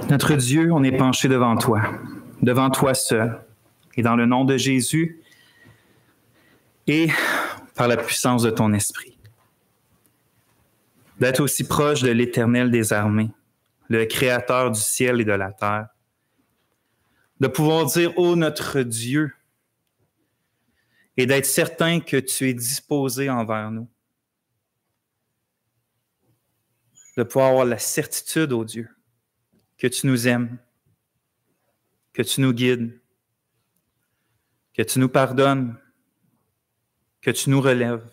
Notre Dieu, on est penché devant toi seul. Et dans le nom de Jésus et par la puissance de ton esprit, d'être aussi proche de l'Éternel des armées, le Créateur du ciel et de la terre, de pouvoir dire « Ô notre Dieu » et d'être certain que tu es disposé envers nous, de pouvoir avoir la certitude, ô Dieu, que tu nous aimes, que tu nous guides, que tu nous pardonnes, que tu nous relèves.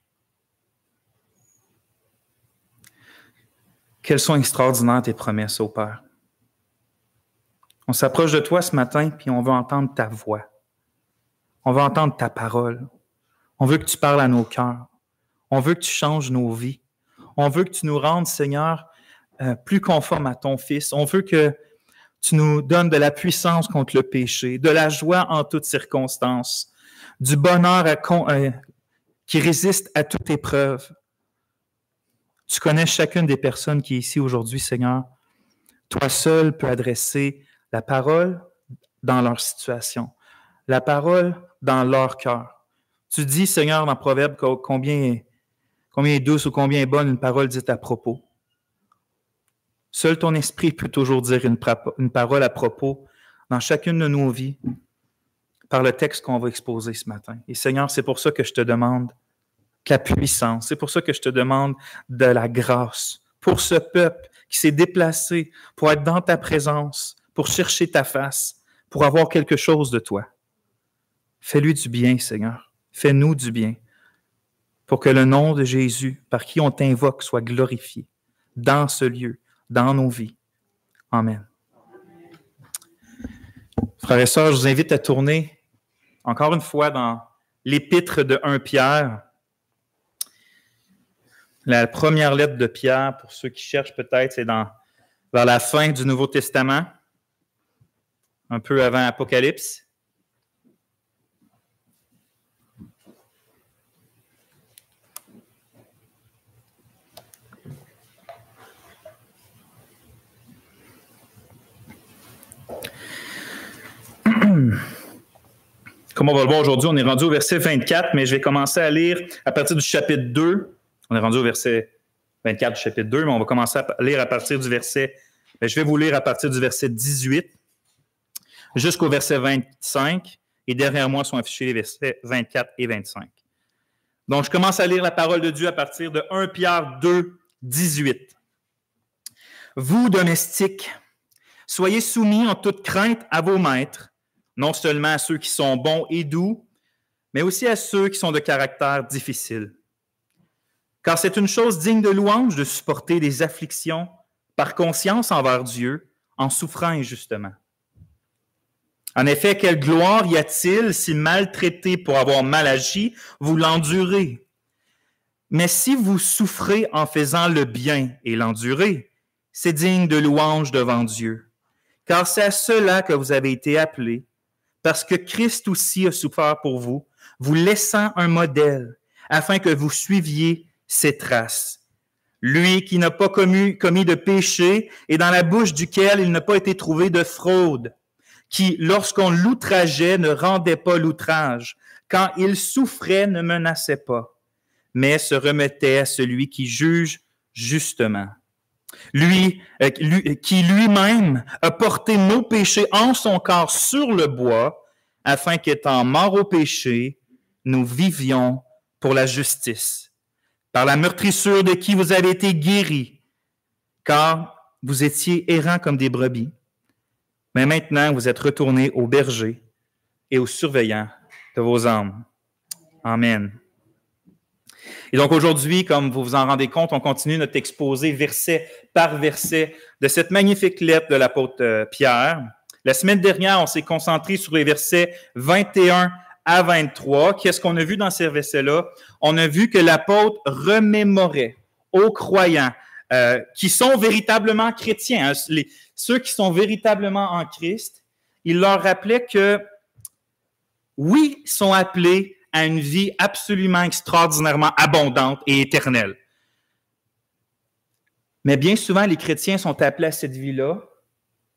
Quelles sont extraordinaires tes promesses, ô Père. On s'approche de toi ce matin, puis on veut entendre ta voix. On veut entendre ta parole. On veut que tu parles à nos cœurs. On veut que tu changes nos vies. On veut que tu nous rendes, Seigneur, plus conformes à ton Fils. On veut que tu nous donnes de la puissance contre le péché, de la joie en toutes circonstances, du bonheur qui résiste à toute épreuve. Tu connais chacune des personnes qui est ici aujourd'hui, Seigneur. Toi seul peux adresser la parole dans leur situation, la parole dans leur cœur. Tu dis, Seigneur, dans Proverbe, combien est douce ou combien est bonne une parole dite à propos. Seul ton esprit peut toujours dire une parole à propos dans chacune de nos vies par le texte qu'on va exposer ce matin. Et Seigneur, c'est pour ça que je te demande de la puissance. C'est pour ça que je te demande de la grâce pour ce peuple qui s'est déplacé pour être dans ta présence, pour chercher ta face, pour avoir quelque chose de toi. Fais-lui du bien, Seigneur. Fais-nous du bien pour que le nom de Jésus, par qui on t'invoque, soit glorifié dans ce lieu, dans nos vies. Amen. Frères et sœurs, je vous invite à tourner encore une fois dans l'épître de 1 Pierre. La première lettre de Pierre, pour ceux qui cherchent peut-être, c'est vers la fin du Nouveau Testament, un peu avant Apocalypse. Comme on va le voir aujourd'hui, on est rendu au verset 24, mais je vais commencer à lire à partir du chapitre 2. On est rendu au verset 24 du chapitre 2, mais on va commencer à lire à partir du verset... je vais vous lire à partir du verset 18 jusqu'au verset 25, et derrière moi sont affichés les versets 24 et 25. Donc, je commence à lire la parole de Dieu à partir de 1 Pierre 2, 18. « Vous, domestiques, soyez soumis en toute crainte à vos maîtres, non seulement à ceux qui sont bons et doux, mais aussi à ceux qui sont de caractère difficile. Car c'est une chose digne de louange de supporter des afflictions par conscience envers Dieu en souffrant injustement. En effet, quelle gloire y a-t-il si maltraité pour avoir mal agi, vous l'endurez? Mais si vous souffrez en faisant le bien et l'endurez, c'est digne de louange devant Dieu. Car c'est à cela que vous avez été appelés, parce que Christ aussi a souffert pour vous, vous laissant un modèle, afin que vous suiviez ses traces. Lui qui n'a pas commis de péché et dans la bouche duquel il n'a pas été trouvé de fraude, qui, lorsqu'on l'outrageait, ne rendait pas l'outrage, quand il souffrait, ne menaçait pas, mais se remettait à celui qui juge justement. Lui qui lui-même a porté nos péchés en son corps sur le bois, afin qu'étant morts au péché, nous vivions pour la justice. Par la meurtrissure de qui vous avez été guéris, car vous étiez errants comme des brebis. Mais maintenant, vous êtes retournés au berger et au surveillant de vos âmes. Amen. Et donc aujourd'hui, comme vous vous en rendez compte, on continue notre exposé verset par verset de cette magnifique lettre de l'apôtre Pierre. La semaine dernière, on s'est concentré sur les versets 21 à 23. Qu'est-ce qu'on a vu dans ces versets-là? On a vu que l'apôtre remémorait aux croyants qui sont véritablement chrétiens, hein, ceux qui sont véritablement en Christ, il leur rappelait que, oui, ils sont appelés à une vie absolument extraordinairement abondante et éternelle. Mais bien souvent, les chrétiens sont appelés à cette vie-là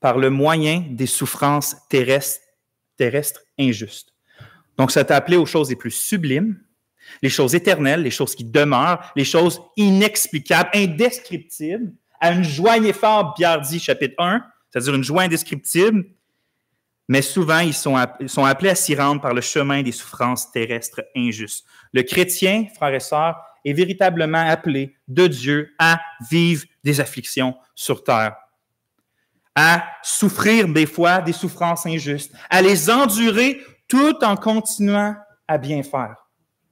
par le moyen des souffrances terrestres injustes. Donc, ça t'a appelé aux choses les plus sublimes, les choses éternelles, les choses qui demeurent, les choses inexplicables, indescriptibles, à une joie ineffable, Pierre dit, chapitre 1, c'est-à-dire une joie indescriptible, mais souvent, ils sont appelés à s'y rendre par le chemin des souffrances terrestres injustes. Le chrétien, frères et sœurs, est véritablement appelé de Dieu à vivre des afflictions sur terre, à souffrir des fois des souffrances injustes, à les endurer tout en continuant à bien faire.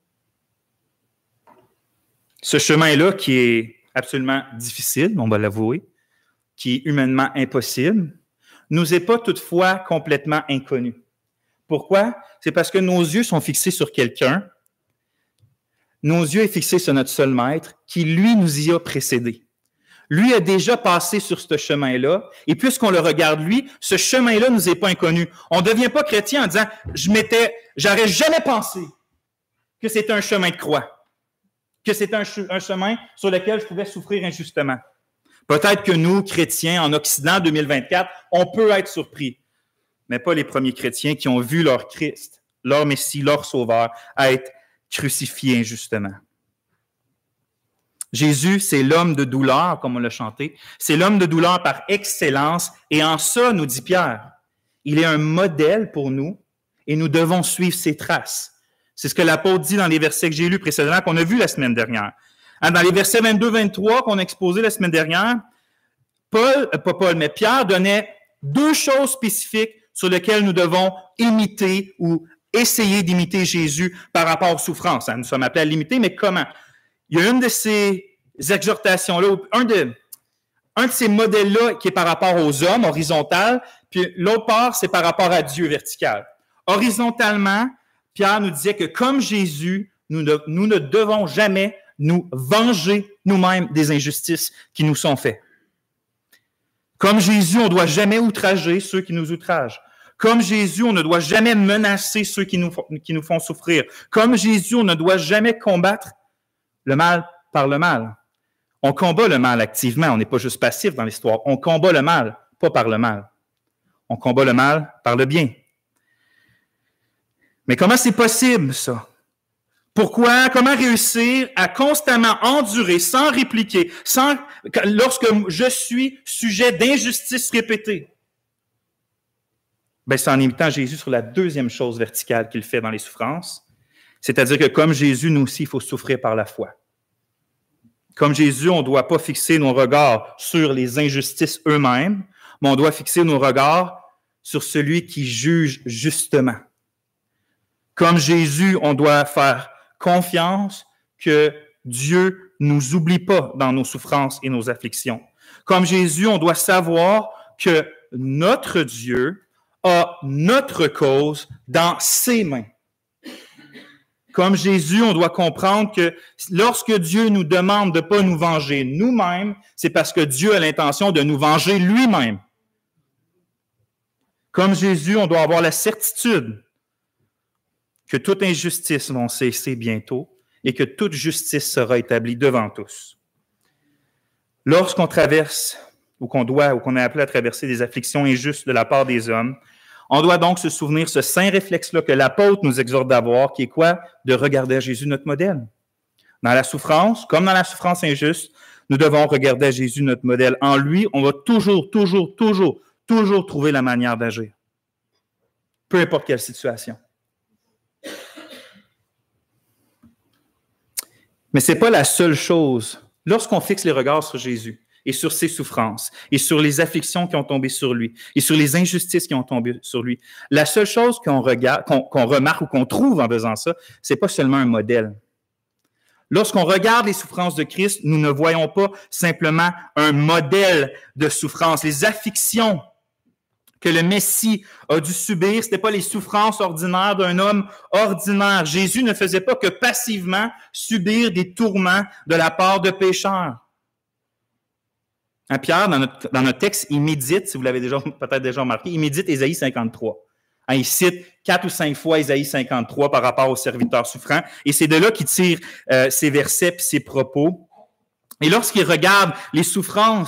Ce chemin-là, qui est absolument difficile, on va l'avouer, qui est humainement impossible, nous est pas toutefois complètement inconnu. Pourquoi? C'est parce que nos yeux sont fixés sur quelqu'un, nos yeux sont fixés sur notre seul maître, qui, lui, nous y a précédés. Lui a déjà passé sur ce chemin-là, et puisqu'on le regarde lui, ce chemin-là nous est pas inconnu. On ne devient pas chrétien en disant « j'aurais jamais pensé que c'était un chemin de croix, que c'était un chemin sur lequel je pouvais souffrir injustement. » Peut-être que nous, chrétiens, en Occident 2024, on peut être surpris, mais pas les premiers chrétiens qui ont vu leur Christ, leur Messie, leur Sauveur, être crucifié injustement. Jésus, c'est l'homme de douleur, comme on l'a chanté. C'est l'homme de douleur par excellence. Et en ça, nous dit Pierre, il est un modèle pour nous et nous devons suivre ses traces. C'est ce que l'apôtre dit dans les versets que j'ai lus précédemment, qu'on a vus la semaine dernière. Dans les versets 22-23 qu'on a exposés la semaine dernière, Pierre donnait deux choses spécifiques sur lesquelles nous devons imiter ou essayer d'imiter Jésus par rapport aux souffrances. Nous sommes appelés à l'imiter, mais comment? Il y a une de ces exhortations-là, un de ces modèles-là qui est par rapport aux hommes, horizontal, puis l'autre part, c'est par rapport à Dieu, vertical. Horizontalement, Pierre nous disait que comme Jésus, nous ne devons jamais nous venger nous-mêmes des injustices qui nous sont faites. Comme Jésus, on ne doit jamais outrager ceux qui nous outragent. Comme Jésus, on ne doit jamais menacer ceux qui nous font souffrir. Comme Jésus, on ne doit jamais combattre le mal par le mal. On combat le mal activement, on n'est pas juste passif dans l'histoire. On combat le mal, pas par le mal. On combat le mal par le bien. Mais comment c'est possible, ça? Pourquoi? Comment réussir à constamment endurer, sans répliquer, lorsque je suis sujet d'injustice répétée? C'est en imitant Jésus sur la deuxième chose verticale qu'il fait dans les souffrances. C'est-à-dire que comme Jésus, nous aussi, il faut souffrir par la foi. Comme Jésus, on ne doit pas fixer nos regards sur les injustices eux-mêmes, mais on doit fixer nos regards sur celui qui juge justement. Comme Jésus, on doit faire confiance que Dieu ne nous oublie pas dans nos souffrances et nos afflictions. Comme Jésus, on doit savoir que notre Dieu a notre cause dans ses mains. Comme Jésus, on doit comprendre que lorsque Dieu nous demande de ne pas nous venger nous-mêmes, c'est parce que Dieu a l'intention de nous venger lui-même. Comme Jésus, on doit avoir la certitude que toute injustice va cesser bientôt et que toute justice sera établie devant tous. Lorsqu'on traverse, ou qu'on est appelé à traverser des afflictions injustes de la part des hommes, on doit donc se souvenir ce saint réflexe-là que l'apôtre nous exhorte d'avoir, qui est quoi? De regarder à Jésus notre modèle. Dans la souffrance, comme dans la souffrance injuste, nous devons regarder à Jésus notre modèle. En lui, on va toujours trouver la manière d'agir. Peu importe quelle situation. Mais ce n'est pas la seule chose. Lorsqu'on fixe les regards sur Jésus et sur ses souffrances et sur les afflictions qui ont tombé sur lui et sur les injustices qui ont tombé sur lui, la seule chose qu'on remarque ou qu'on trouve en faisant ça, ce n'est pas seulement un modèle. Lorsqu'on regarde les souffrances de Christ, nous ne voyons pas simplement un modèle de souffrance. Les afflictions que le Messie a dû subir, ce n'étaient pas les souffrances ordinaires d'un homme ordinaire. Jésus ne faisait pas que passivement subir des tourments de la part de pécheurs. Pierre, dans notre texte, il médite, si vous l'avez peut-être déjà remarqué, il médite Ésaïe 53. Il cite 4 ou 5 fois Ésaïe 53 par rapport aux serviteurs souffrants, et c'est de là qu'il tire ses versets et ses propos. Et lorsqu'il regarde les souffrances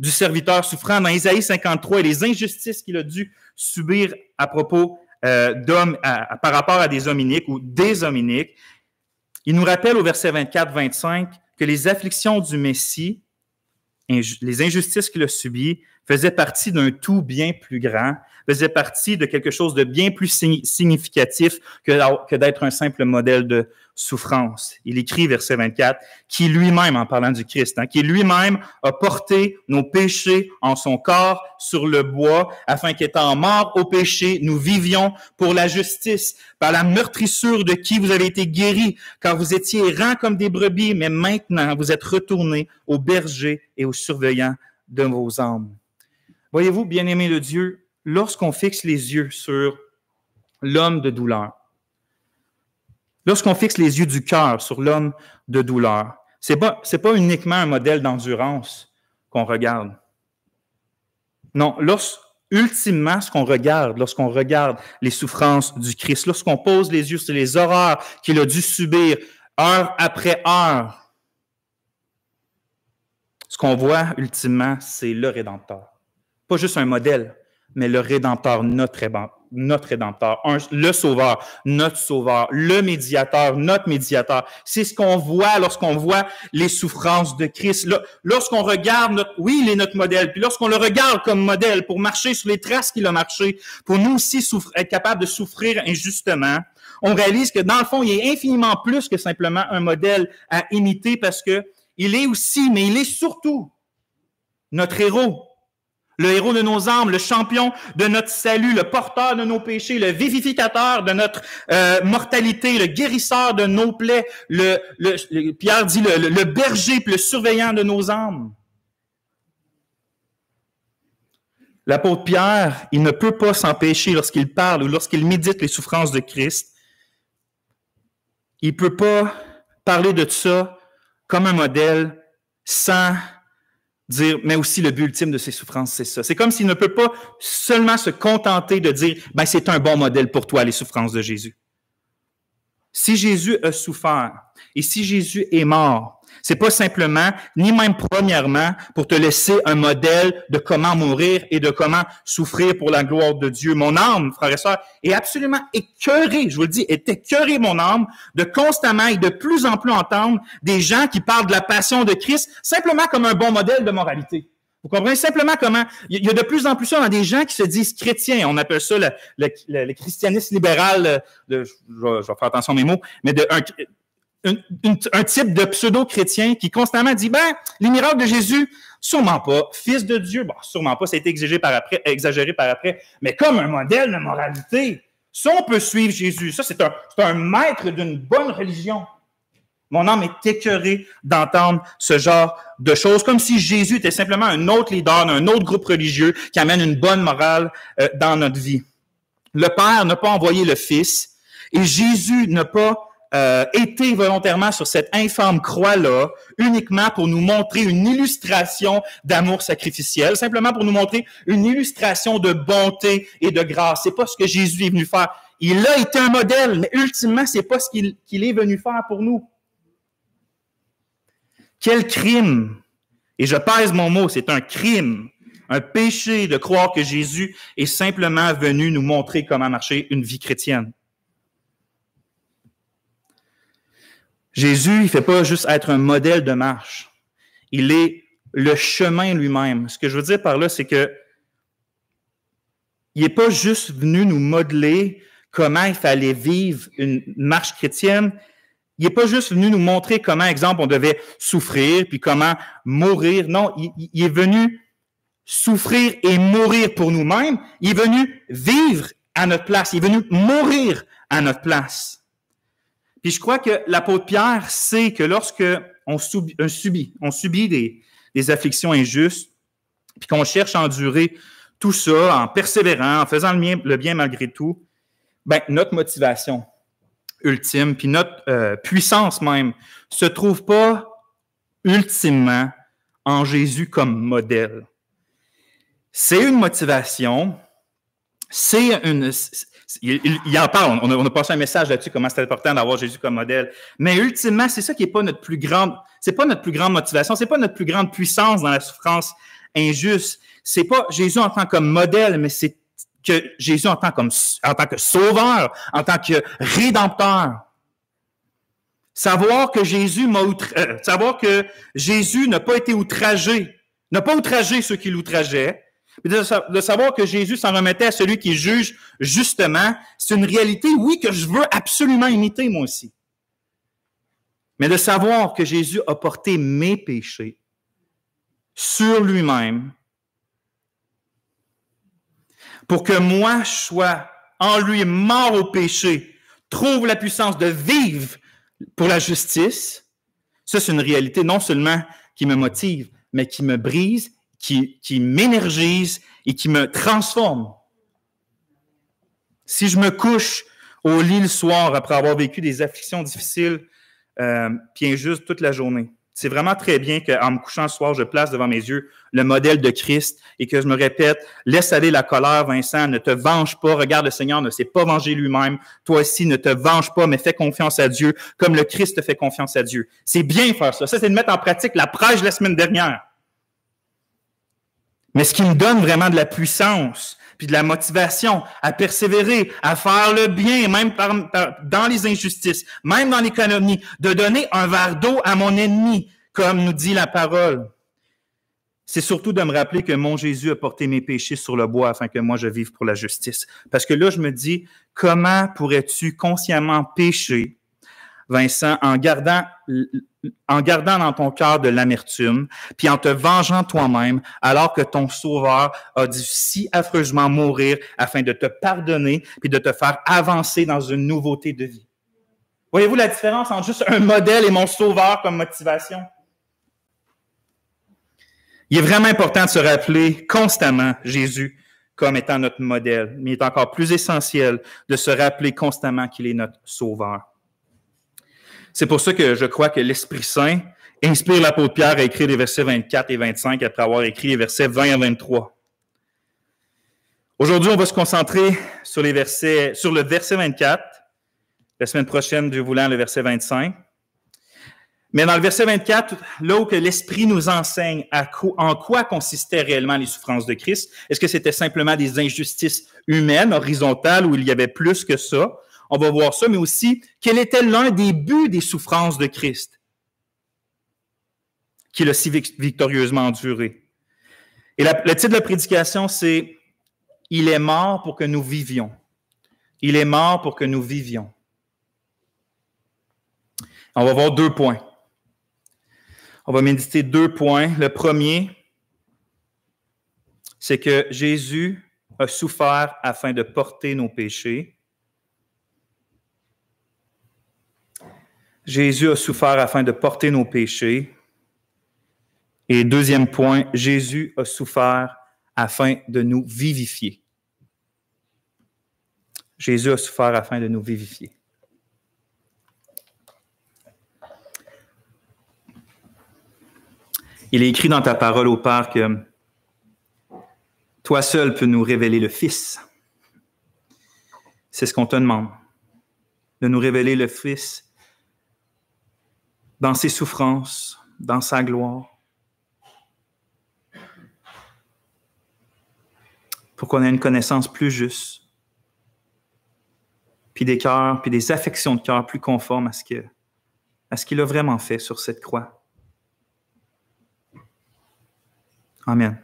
du serviteur souffrant dans Isaïe 53 et les injustices qu'il a dû subir à propos d'hommes, par rapport à des hommes iniques ou des hommes iniques. Il nous rappelle au verset 24-25 que les afflictions du Messie, les injustices qu'il a subies, faisaient partie d'un tout bien plus grand, faisaient partie de quelque chose de bien plus significatif que d'être un simple modèle de souffrance. Il écrit, verset 24, qui lui-même, en parlant du Christ, qui lui-même a porté nos péchés en son corps sur le bois, afin qu'étant morts au péché, nous vivions pour la justice, par la meurtrissure de qui vous avez été guéris, car vous étiez errants comme des brebis, mais maintenant vous êtes retournés aux bergers et aux surveillants de vos âmes. Voyez-vous, bien-aimés de Dieu, lorsqu'on fixe les yeux sur l'homme de douleur, lorsqu'on fixe les yeux du cœur sur l'homme de douleur, c'est pas uniquement un modèle d'endurance qu'on regarde. Non, ultimement, ce qu'on regarde, lorsqu'on regarde les souffrances du Christ, lorsqu'on pose les yeux sur les horreurs qu'il a dû subir heure après heure, ce qu'on voit ultimement, c'est le Rédempteur. Pas juste un modèle, mais le Rédempteur, notre Rédempteur, le Sauveur, notre Sauveur, le Médiateur, notre Médiateur. C'est ce qu'on voit lorsqu'on voit les souffrances de Christ. Lorsqu'on regarde, il est notre modèle, puis lorsqu'on le regarde comme modèle pour marcher sur les traces qu'il a marché, pour nous aussi être capable de souffrir injustement, on réalise que dans le fond, il est infiniment plus que simplement un modèle à imiter parce que il est aussi, mais il est surtout notre héros. Le héros de nos âmes, le champion de notre salut, le porteur de nos péchés, le vivificateur de notre mortalité, le guérisseur de nos plaies, Pierre dit le berger puis le surveillant de nos âmes. L'apôtre Pierre, il ne peut pas s'empêcher lorsqu'il parle ou lorsqu'il médite les souffrances de Christ. Il ne peut pas parler de ça comme un modèle sans dire, mais aussi le but ultime de ses souffrances, c'est ça. C'est comme s'il ne peut pas seulement se contenter de dire, c'est un bon modèle pour toi, les souffrances de Jésus. Si Jésus a souffert et si Jésus est mort, c'est pas simplement, ni même premièrement, pour te laisser un modèle de comment mourir et de comment souffrir pour la gloire de Dieu. Mon âme, frères et sœurs, est absolument écœurée, je vous le dis, est écœurée, mon âme, de constamment et de plus en plus entendre des gens qui parlent de la passion de Christ simplement comme un bon modèle de moralité. Vous comprenez simplement comment il y a de plus en plus ça dans des gens qui se disent chrétiens. On appelle ça le christianisme libéral, je vais faire attention à mes mots, mais un type de pseudo-chrétien qui constamment dit, les miracles de Jésus, sûrement pas. Fils de Dieu, sûrement pas, ça a été exagéré par après, mais comme un modèle de moralité. Ça, on peut suivre Jésus. Ça, c'est un maître d'une bonne religion. Mon âme est écœurée d'entendre ce genre de choses, comme si Jésus était simplement un autre leader d'un autre groupe religieux qui amène une bonne morale dans notre vie. Le Père n'a pas envoyé le Fils et Jésus n'a pas été volontairement sur cette infâme croix-là uniquement pour nous montrer une illustration d'amour sacrificiel, simplement pour nous montrer une illustration de bonté et de grâce. C'est pas ce que Jésus est venu faire. Il a été un modèle, mais ultimement, c'est pas ce qu'il est venu faire pour nous. Quel crime! Et je pèse mon mot, c'est un crime, un péché de croire que Jésus est simplement venu nous montrer comment marcher une vie chrétienne. Jésus, il ne fait pas juste être un modèle de marche. Il est le chemin lui-même. Ce que je veux dire par là, c'est que il n'est pas juste venu nous modeler comment il fallait vivre une marche chrétienne. Il n'est pas juste venu nous montrer comment, exemple, on devait souffrir, puis comment mourir. Non, il est venu souffrir et mourir pour nous-mêmes. Il est venu vivre à notre place. Il est venu mourir à notre place. Puis je crois que l'apôtre Pierre sait que lorsque on subit des afflictions injustes, puis qu'on cherche à endurer tout ça en persévérant, en faisant le bien malgré tout, notre motivation ultime, puis notre puissance même, se trouve pas ultimement en Jésus comme modèle. C'est une motivation, il en parle, on a passé un message là-dessus, comment c'est important d'avoir Jésus comme modèle, mais ultimement, c'est ça qui est pas notre plus grande, c'est pas notre plus grande motivation, c'est pas notre plus grande puissance dans la souffrance injuste. C'est pas Jésus en tant que modèle, mais c'est que Jésus en tant que sauveur, en tant que rédempteur. Savoir que Jésus n'a pas été outragé, n'a pas outragé ceux qui l'outrageaient, de savoir que Jésus s'en remettait à celui qui juge justement, c'est une réalité, oui, que je veux absolument imiter moi aussi. Mais de savoir que Jésus a porté mes péchés sur lui-même pour que moi, je sois en lui mort au péché, trouve la puissance de vivre pour la justice, ça, c'est une réalité non seulement qui me motive, mais qui me brise, qui m'énergise et qui me transforme. Si je me couche au lit le soir après avoir vécu des afflictions difficiles puis injustes toute la journée, c'est vraiment très bien qu'en me couchant le soir, je place devant mes yeux le modèle de Christ et que je me répète, laisse aller la colère, Vincent, ne te venge pas, regarde, le Seigneur ne s'est pas vengé lui-même, toi aussi, ne te venge pas, mais fais confiance à Dieu, comme le Christ fait confiance à Dieu. C'est bien faire ça. Ça, c'est de mettre en pratique la prêche de la semaine dernière. Mais ce qui me donne vraiment de la puissance, puis de la motivation à persévérer, à faire le bien, même dans les injustices, même dans l'économie, de donner un verre d'eau à mon ennemi, comme nous dit la parole. C'est surtout de me rappeler que mon Jésus a porté mes péchés sur le bois afin que moi je vive pour la justice. Parce que là, je me dis, comment pourrais-tu consciemment pécher, Vincent, en gardant dans ton cœur de l'amertume, puis en te vengeant toi-même, alors que ton Sauveur a dû si affreusement mourir afin de te pardonner, puis de te faire avancer dans une nouveauté de vie. Voyez-vous la différence entre juste un modèle et mon Sauveur comme motivation? Il est vraiment important de se rappeler constamment Jésus comme étant notre modèle, mais il est encore plus essentiel de se rappeler constamment qu'il est notre Sauveur. C'est pour ça que je crois que l'Esprit Saint inspire l'apôtre Pierre à écrire les versets 24 et 25 après avoir écrit les versets 20 à 23. Aujourd'hui, on va se concentrer sur le verset 24. La semaine prochaine, Dieu voulant, le verset 25. Mais dans le verset 24, là où que l'Esprit nous enseigne en quoi consistaient réellement les souffrances de Christ, est-ce que c'était simplement des injustices humaines, horizontales, où il y avait plus que ça? On va voir ça, mais aussi, quel était l'un des buts des souffrances de Christ qu'il a si victorieusement enduré. Et le titre de la prédication, c'est « Il est mort pour que nous vivions ». Il est mort pour que nous vivions. On va voir 2 points. On va méditer 2 points. Le premier, c'est que Jésus a souffert afin de porter nos péchés. Jésus a souffert afin de porter nos péchés. Et 2e point, Jésus a souffert afin de nous vivifier. Jésus a souffert afin de nous vivifier. Il est écrit dans ta parole, ô Père, que toi seul peux nous révéler le Fils. C'est ce qu'on te demande, de nous révéler le Fils dans ses souffrances, dans sa gloire, pour qu'on ait une connaissance plus juste, puis des cœurs, puis des affections de cœur plus conformes à ce qu'il a vraiment fait sur cette croix. Amen.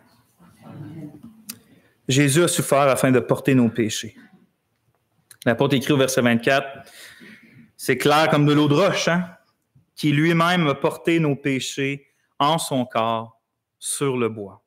Jésus a souffert afin de porter nos péchés. L'apôtre écrit au verset 24, c'est clair comme de l'eau de roche, hein? Qui lui-même a porté nos péchés en son corps sur le bois.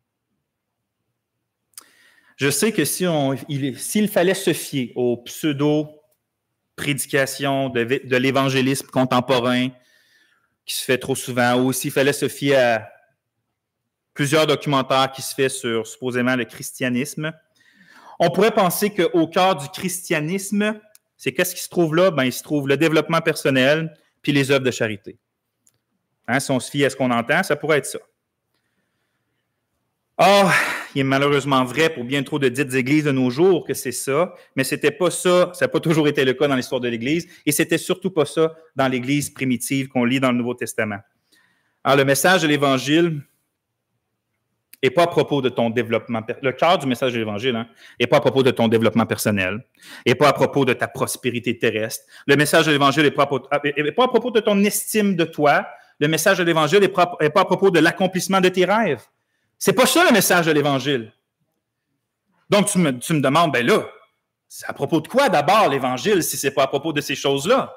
Je sais que s'il fallait se fier aux pseudo-prédications de l'évangélisme contemporain, qui se fait trop souvent, ou s'il fallait se fier à plusieurs documentaires qui se fait sur supposément le christianisme, on pourrait penser qu'au cœur du christianisme, c'est qu'est-ce qui se trouve là? Il se trouve le développement personnel puis les œuvres de charité. Hein, si on se fie à ce qu'on entend, ça pourrait être ça. Or, il est malheureusement vrai pour bien trop de dites églises de nos jours que c'est ça, mais c'était pas ça, ça n'a pas toujours été le cas dans l'histoire de l'Église, et c'était surtout pas ça dans l'Église primitive qu'on lit dans le Nouveau Testament. Alors, le message de l'Évangile n'est pas à propos de ton développement. Le cœur du message de l'Évangile n'est pas à propos de ton développement personnel, n'est pas à propos de ta prospérité terrestre. Le message de l'Évangile n'est pas à propos de ton estime de toi. Le message de l'Évangile n'est pas à propos de l'accomplissement de tes rêves. C'est pas ça le message de l'Évangile. Donc, tu me demandes, ben là, c'est à propos de quoi d'abord l'Évangile si ce n'est pas à propos de ces choses-là?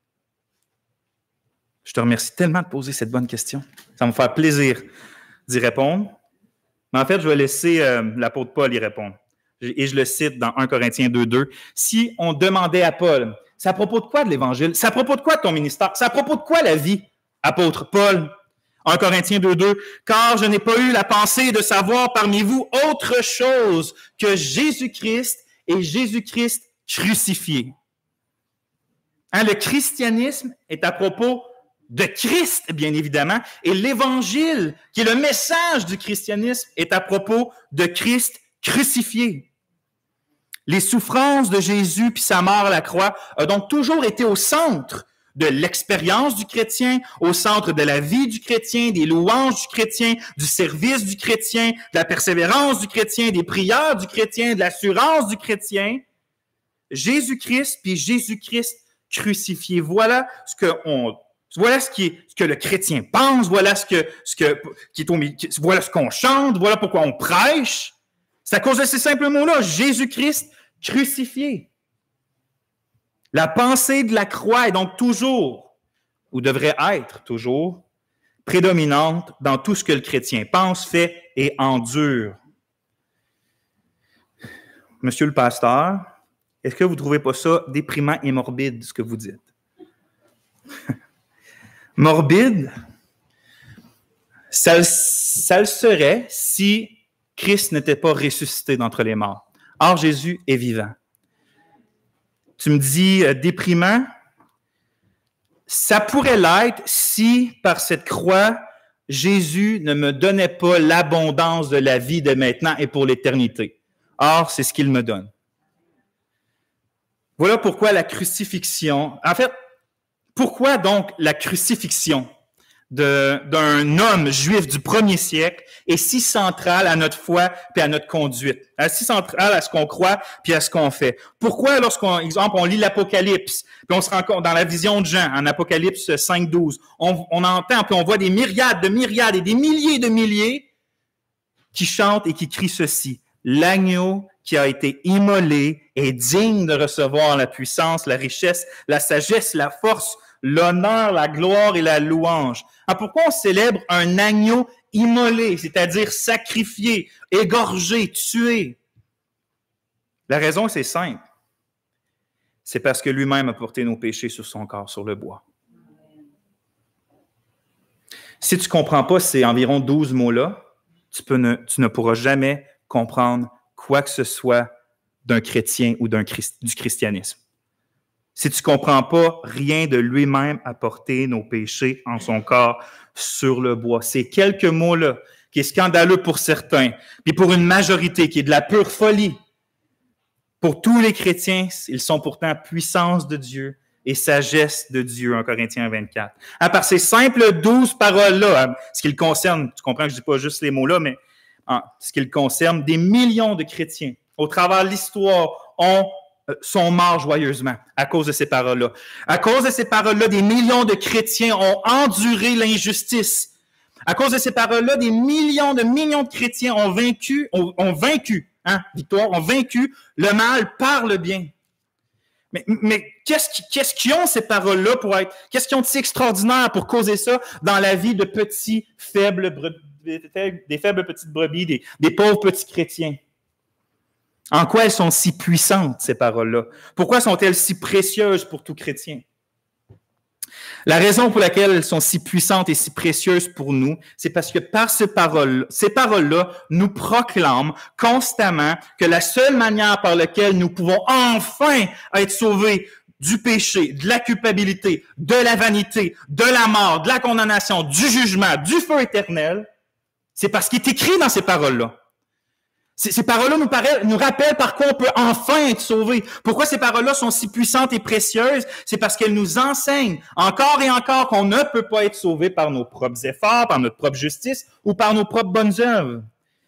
Je te remercie tellement de poser cette bonne question. Ça va me faire plaisir d'y répondre. Mais en fait, je vais laisser l'apôtre Paul y répondre. Et je le cite dans 1 Corinthiens 2:2. Si on demandait à Paul, c'est à propos de quoi de l'Évangile? C'est à propos de quoi de ton ministère? C'est à propos de quoi la vie, apôtre Paul? 1 Corinthiens 2:2. Car je n'ai pas eu la pensée de savoir parmi vous autre chose que Jésus-Christ et Jésus-Christ crucifié. Le christianisme est à propos de Christ, bien évidemment, et l'Évangile, qui est le message du christianisme, est à propos de Christ crucifié. Les souffrances de Jésus puis sa mort à la croix ont donc toujours été au centre de l'expérience du chrétien, au centre de la vie du chrétien, des louanges du chrétien, du service du chrétien, de la persévérance du chrétien, des prières du chrétien, de l'assurance du chrétien. Jésus-Christ puis Jésus-Christ crucifié. Voilà ce que le chrétien pense, voilà voilà ce qu'on chante, voilà pourquoi on prêche. C'est à cause de ces simples mots-là, Jésus-Christ crucifié. La pensée de la croix est donc toujours, ou devrait être toujours, prédominante dans tout ce que le chrétien pense, fait et endure. Monsieur le pasteur, est-ce que vous ne trouvez pas ça déprimant et morbide, ce que vous dites? Morbide, ça le serait si Christ n'était pas ressuscité d'entre les morts. Or, Jésus est vivant. Tu me dis déprimant? Ça pourrait l'être si, par cette croix, Jésus ne me donnait pas l'abondance de la vie de maintenant et pour l'éternité. Or, c'est ce qu'il me donne. Voilà pourquoi la crucifixion... En fait, pourquoi donc la crucifixion d'un homme juif du premier siècle est si centrale à notre foi puis à notre conduite, si centrale à ce qu'on croit puis à ce qu'on fait? Pourquoi exemple, on lit l'Apocalypse, puis on se rend compte dans la vision de Jean, en Apocalypse 5:12, on entend puis on voit des myriades et des milliers de milliers qui chantent et qui crient ceci: l'agneau qui a été immolé est digne de recevoir la puissance, la richesse, la sagesse, la force, l'honneur, la gloire et la louange. Alors pourquoi on célèbre un agneau immolé, c'est-à-dire sacrifié, égorgé, tué? La raison, c'est simple. C'est parce que lui-même a porté nos péchés sur son corps, sur le bois. Si tu ne comprends pas ces environ 12 mots-là, tu ne pourras jamais comprendre quoi que ce soit d'un chrétien ou du christianisme. Si tu ne comprends pas rien de lui-même à porter nos péchés en son corps sur le bois. Ces quelques mots-là, qui est scandaleux pour certains, puis pour une majorité qui est de la pure folie, pour tous les chrétiens, ils sont pourtant puissance de Dieu et sagesse de Dieu, en Corinthiens 24. Par ces simples 12 paroles-là, ce qui le concerne, tu comprends que je ne dis pas juste les mots-là, mais ce qui le concerne, des millions de chrétiens, au travers de l'histoire, sont morts joyeusement à cause de ces paroles-là. À cause de ces paroles-là, des millions de chrétiens ont enduré l'injustice. À cause de ces paroles-là, des millions de chrétiens ont vaincu le mal par le bien. Mais qu'est-ce qu'ils ont, ces paroles-là, qu'est-ce qu'ils ont de si extraordinaire pour causer ça dans la vie de des faibles petites brebis, des pauvres petits chrétiens? En quoi elles sont si puissantes, ces paroles-là? Pourquoi sont-elles si précieuses pour tout chrétien? La raison pour laquelle elles sont si puissantes et si précieuses pour nous, c'est parce que par ces paroles-là nous proclament constamment que la seule manière par laquelle nous pouvons enfin être sauvés du péché, de la culpabilité, de la vanité, de la mort, de la condamnation, du jugement, du feu éternel, c'est parce qu'il est écrit dans ces paroles-là. Ces paroles-là nous rappellent par quoi on peut enfin être sauvé. Pourquoi ces paroles-là sont si puissantes et précieuses? C'est parce qu'elles nous enseignent encore et encore qu'on ne peut pas être sauvé par nos propres efforts, par notre propre justice ou par nos propres bonnes œuvres.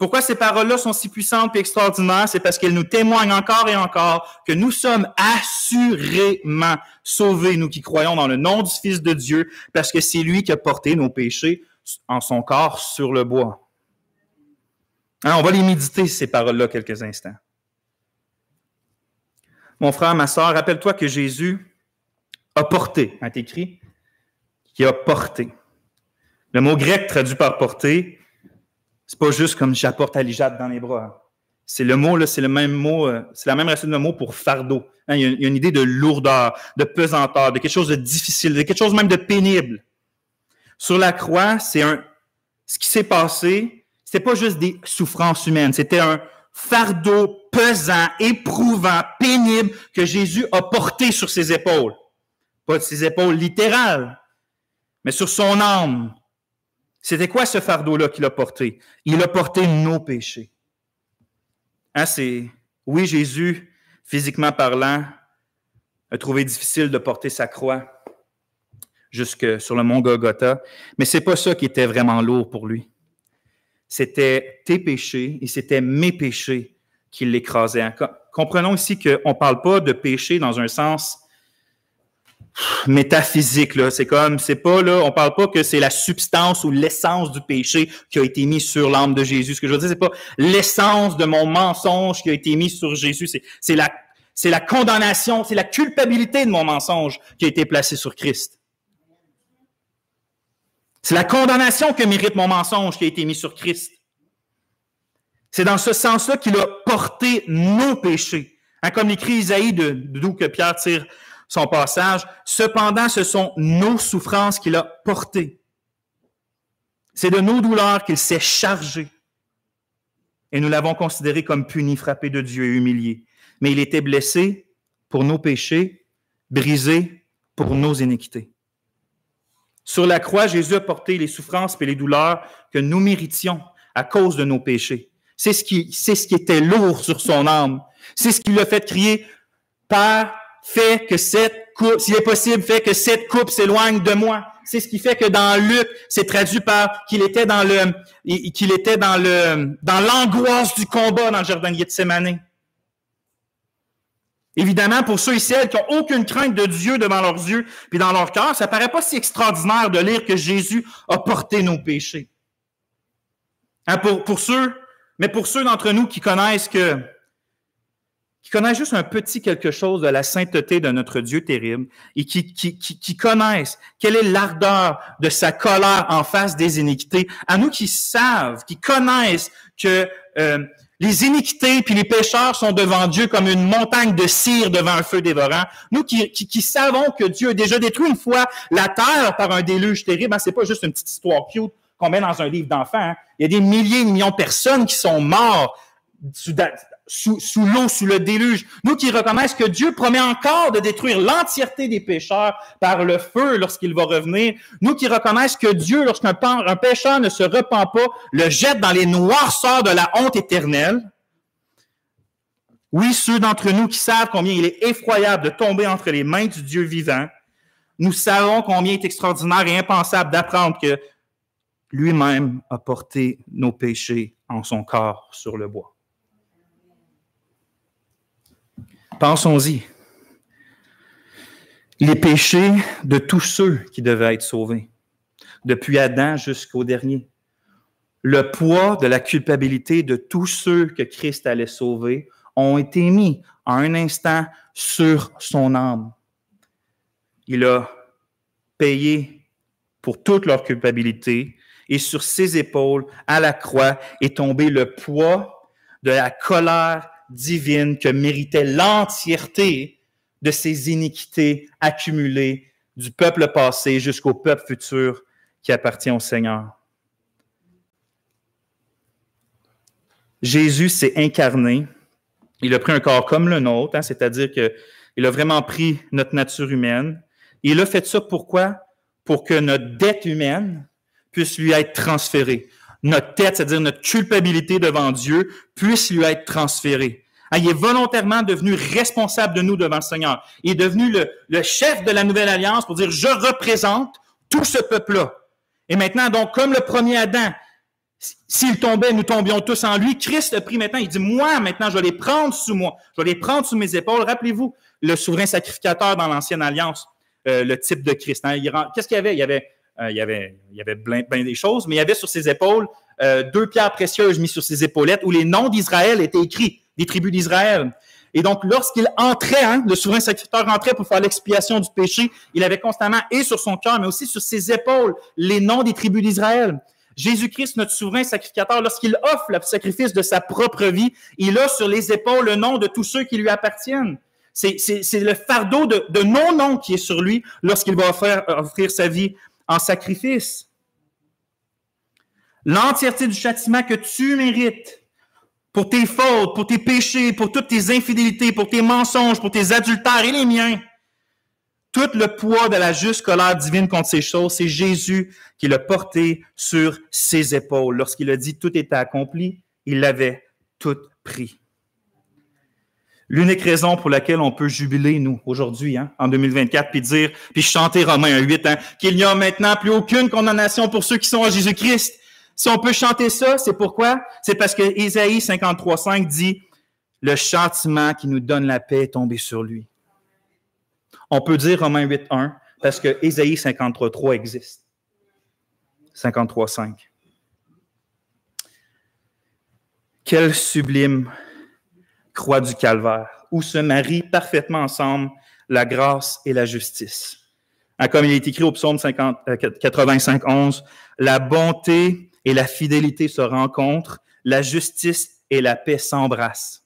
Pourquoi ces paroles-là sont si puissantes et extraordinaires? C'est parce qu'elles nous témoignent encore et encore que nous sommes assurément sauvés, nous qui croyons dans le nom du Fils de Dieu, parce que c'est lui qui a porté nos péchés en son corps sur le bois. Hein, on va les méditer, ces paroles-là, quelques instants. Mon frère, ma sœur, rappelle-toi que Jésus a porté, c'est écrit, qui a porté. Le mot grec traduit par porter, c'est pas juste comme j'apporte Alijat dans les bras. C'est le mot, là, c'est le même mot, c'est la même racine de mot pour fardeau. Hein, il y a une idée de lourdeur, de pesanteur, de quelque chose de difficile, de quelque chose même de pénible. Sur la croix, ce qui s'est passé, c'était pas juste des souffrances humaines, c'était un fardeau pesant, éprouvant, pénible que Jésus a porté sur ses épaules. Pas de ses épaules littérales, mais sur son âme. C'était quoi ce fardeau-là qu'il a porté? Il a porté nos péchés. Hein, oui, Jésus, physiquement parlant, a trouvé difficile de porter sa croix jusque sur le mont Golgotha, mais c'est pas ça qui était vraiment lourd pour lui. C'était tes péchés et c'était mes péchés qui l'écrasaient. Comprenons ici qu'on ne parle pas de péché dans un sens métaphysique, là. On parle pas que c'est la substance ou l'essence du péché qui a été mis sur l'âme de Jésus. Ce que je veux dire, c'est pas l'essence de mon mensonge qui a été mis sur Jésus. C'est la condamnation, c'est la culpabilité de mon mensonge qui a été placée sur Christ. C'est la condamnation que mérite mon mensonge qui a été mis sur Christ. C'est dans ce sens-là qu'il a porté nos péchés. Hein, comme l'écrit Isaïe, d'où que Pierre tire son passage, cependant, ce sont nos souffrances qu'il a portées. C'est de nos douleurs qu'il s'est chargé. Et nous l'avons considéré comme puni, frappé de Dieu et humilié. Mais il était blessé pour nos péchés, brisé pour nos iniquités. Sur la croix, Jésus a porté les souffrances et les douleurs que nous méritions à cause de nos péchés. C'est ce qui était lourd sur son âme. C'est ce qui lui a fait crier, « Père, fais que cette coupe, s'il est possible, fais que cette coupe s'éloigne de moi. » C'est ce qui fait que dans Luc, c'est traduit par qu'il était dans l'angoisse du combat dans le jardin de Gethsémani. Évidemment, pour ceux et celles qui n'ont aucune crainte de Dieu devant leurs yeux puis dans leur cœur, ça paraît pas si extraordinaire de lire que Jésus a porté nos péchés. Hein, pour ceux d'entre nous qui connaissent juste un petit quelque chose de la sainteté de notre Dieu terrible et qui connaissent quelle est l'ardeur de sa colère en face des iniquités, à nous qui savent, qui connaissent que les iniquités puis les pécheurs sont devant Dieu comme une montagne de cire devant un feu dévorant. Nous qui savons que Dieu a déjà détruit une fois la terre par un déluge terrible, hein, c'est pas juste une petite histoire cute qu'on met dans un livre d'enfants. Hein. Il y a des milliers et millions de personnes qui sont mortes sous l'eau, sous le déluge. Nous qui reconnaissons que Dieu promet encore de détruire l'entièreté des pécheurs par le feu lorsqu'il va revenir. Nous qui reconnaissons que Dieu, lorsqu'un pécheur ne se repent pas, le jette dans les noirceurs de la honte éternelle. Oui, ceux d'entre nous qui savent combien il est effroyable de tomber entre les mains du Dieu vivant, nous savons combien il est extraordinaire et impensable d'apprendre que lui-même a porté nos péchés en son corps sur le bois. Pensons-y. Les péchés de tous ceux qui devaient être sauvés, depuis Adam jusqu'au dernier. Le poids de la culpabilité de tous ceux que Christ allait sauver ont été mis en un instant sur son âme. Il a payé pour toute leur culpabilité et sur ses épaules, à la croix, est tombé le poids de la colère divine que méritait l'entièreté de ces iniquités accumulées du peuple passé jusqu'au peuple futur qui appartient au Seigneur. Jésus s'est incarné. Il a pris un corps comme le nôtre, hein, c'est-à-dire qu'il a vraiment pris notre nature humaine. Et il a fait ça pourquoi? Pour que notre dette humaine puisse lui être transférée. Notre dette, c'est-à-dire notre culpabilité devant Dieu, puisse lui être transférée. Il est volontairement devenu responsable de nous devant le Seigneur. Il est devenu le chef de la nouvelle alliance pour dire « Je représente tout ce peuple-là ». Et maintenant, donc, comme le premier Adam S'il tombait, nous tombions tous en lui. Christ a pris maintenant, il dit, moi, maintenant, je vais les prendre sous moi. Je vais les prendre sous mes épaules. Rappelez-vous, le souverain sacrificateur dans l'Ancienne Alliance, le type de Christ. Hein? Qu'est-ce qu'il y avait? Il y avait plein des choses, mais il y avait sur ses épaules 2 pierres précieuses mises sur ses épaulettes où les noms d'Israël étaient écrits, des tribus d'Israël. Et donc, lorsqu'il entrait, hein, le souverain sacrificateur entrait pour faire l'expiation du péché, il avait constamment, et sur son cœur, mais aussi sur ses épaules, les noms des tribus d'Israël. Jésus-Christ, notre souverain sacrificateur, lorsqu'il offre le sacrifice de sa propre vie, il a sur les épaules le nom de tous ceux qui lui appartiennent. C'est le fardeau de nos noms qui est sur lui lorsqu'il va offrir sa vie en sacrifice. L'entièreté du châtiment que tu mérites pour tes fautes, pour tes péchés, pour toutes tes infidélités, pour tes mensonges, pour tes adultères et les miens, tout le poids de la juste colère divine contre ces choses, c'est Jésus qui l'a porté sur ses épaules. Lorsqu'il a dit « tout était accompli », il l'avait tout pris. L'unique raison pour laquelle on peut jubiler, nous, aujourd'hui, hein, en 2024, puis chanter Romains 8, hein, qu'il n'y a maintenant plus aucune condamnation pour ceux qui sont en Jésus-Christ. Si on peut chanter ça, c'est pourquoi? C'est parce que Ésaïe 53:5 dit « Le châtiment qui nous donne la paix est tombé sur lui ». On peut dire Romains 8:1 parce que Ésaïe 53:3 existe. 53:5. Quelle sublime croix du calvaire, où se marient parfaitement ensemble la grâce et la justice. Comme il est écrit au psaume 85:11, la bonté et la fidélité se rencontrent, la justice et la paix s'embrassent.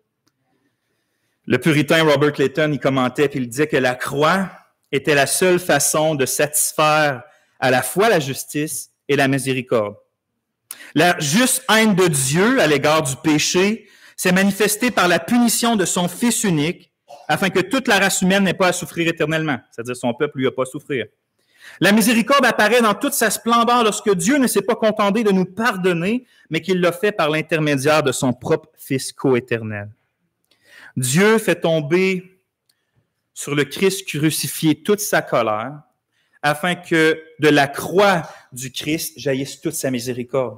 Le puritain Robert Clayton, il commentait puis il disait que la croix était la seule façon de satisfaire à la fois la justice et la miséricorde. La juste haine de Dieu à l'égard du péché s'est manifestée par la punition de son Fils unique afin que toute la race humaine n'ait pas à souffrir éternellement, c'est-à-dire son peuple lui a pas à souffrir. La miséricorde apparaît dans toute sa splendeur lorsque Dieu ne s'est pas contenté de nous pardonner, mais qu'il l'a fait par l'intermédiaire de son propre Fils coéternel. Dieu fait tomber sur le Christ crucifié toute sa colère, afin que de la croix du Christ jaillisse toute sa miséricorde.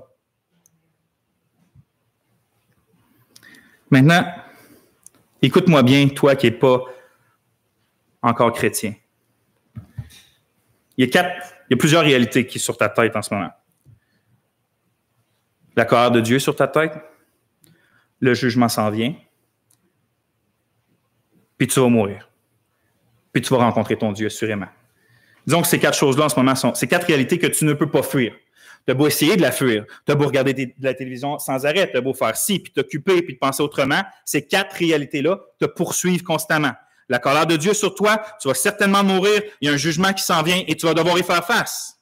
Maintenant, écoute-moi bien, toi qui n'es pas encore chrétien. Il y a plusieurs réalités qui sont sur ta tête en ce moment. La colère de Dieu sur ta tête, le jugement s'en vient, puis tu vas mourir. Puis tu vas rencontrer ton Dieu, assurément. Disons que ces 4 choses-là en ce moment sont ces 4 réalités que tu ne peux pas fuir. Tu as beau essayer de la fuir, tu as beau regarder de la télévision sans arrêt, tu as beau faire ci, puis t'occuper, puis te penser autrement, ces 4 réalités-là te poursuivent constamment. La colère de Dieu sur toi, tu vas certainement mourir, il y a un jugement qui s'en vient et tu vas devoir y faire face.